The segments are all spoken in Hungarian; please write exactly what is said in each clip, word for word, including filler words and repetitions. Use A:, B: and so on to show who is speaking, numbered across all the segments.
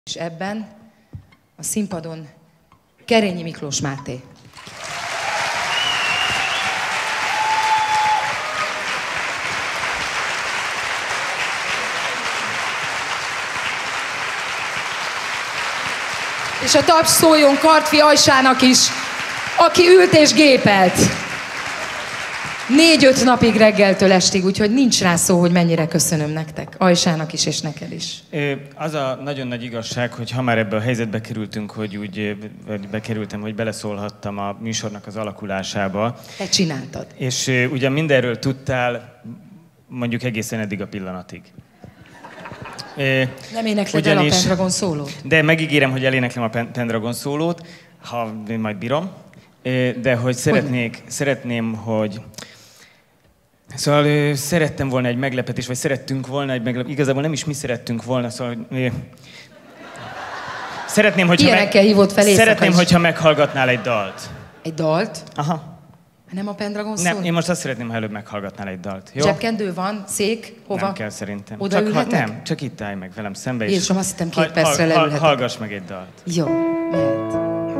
A: És ebben a színpadon Kerényi Miklós Máté. És a taps szóljon Kartfi Ajsának is, aki ült és gépelt. Négy-öt napig reggeltől estig, úgyhogy nincs rá szó, hogy mennyire köszönöm nektek. Ajsának is, és neked is.
B: Az a nagyon nagy igazság, hogy ha már ebbe a helyzetbe kerültünk, hogy úgy vagy bekerültem, hogy beleszólhattam a műsornak az alakulásába.
A: Te csináltad.
B: És ugyan mindenről tudtál, mondjuk egészen eddig a pillanatig.
A: Nem énekled el a Pendragon szólót?
B: De megígérem, hogy eléneklem a Pendragon szólót, ha majd bírom. De hogy szeretnék, hogy? szeretném, hogy... Szóval szerettem volna egy meglepetés, vagy szerettünk volna egy meglepetés. Igazából nem is mi szerettünk volna, szóval... Szeretném, hogyha,
A: Ilyenekkel hívott fel
B: szeretném, hogyha meghallgatnál egy dalt.
A: Egy dalt?
B: Aha.
A: Nem a Pendragon szól?
B: Nem, én most azt szeretném, ha előbb meghallgatnál egy dalt. Jó?
A: Zsebkendő van? Szék? Hova?
B: Nem kell szerintem.
A: Oda
B: csak
A: ülhetek?
B: Ha, nem, csak itt állj meg velem szembe. És
A: Jézusom, azt hittem két ha, percre
B: ha,
A: leülhetek.
B: Hallgass meg egy dalt.
A: Jó, mehet.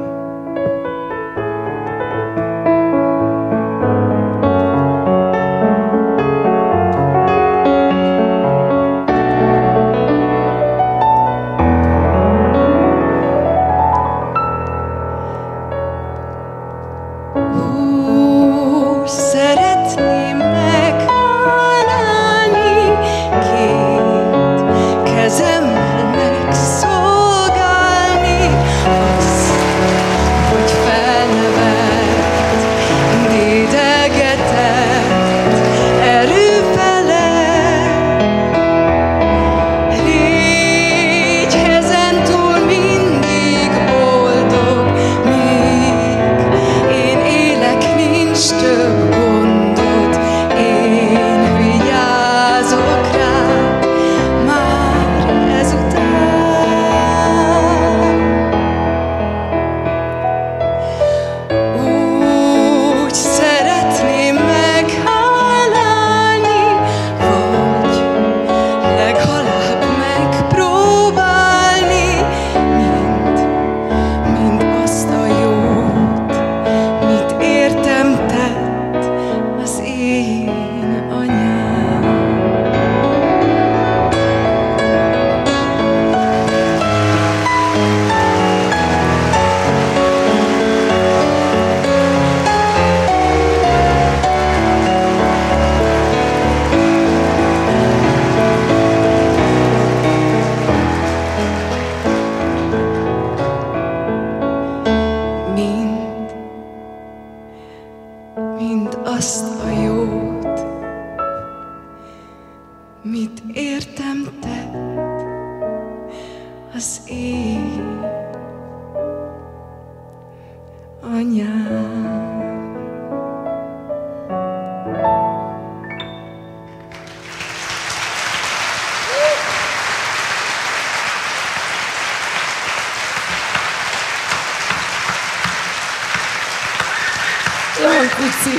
A: Mind azt a jót, mit értem tett az én anyám. Olyan kuci.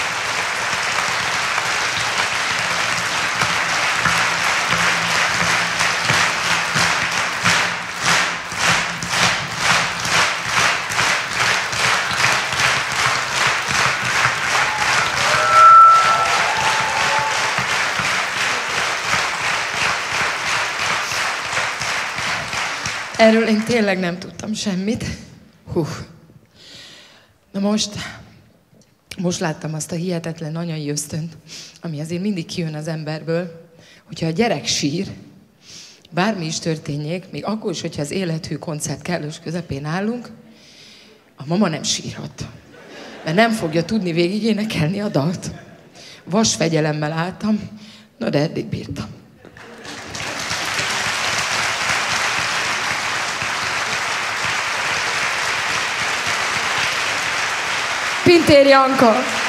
A: Erről én tényleg nem tudtam semmit. Hú. Na most... Most láttam azt a hihetetlen anyai ösztönt, ami azért mindig kijön az emberből, hogyha a gyerek sír, bármi is történjék, még akkor is, hogyha az élethű koncert kellős közepén állunk, a mama nem sírhat, mert nem fogja tudni végigénekelni a dalt. Vas fegyelemmel álltam, na de eddig bírtam. Pintér Janka!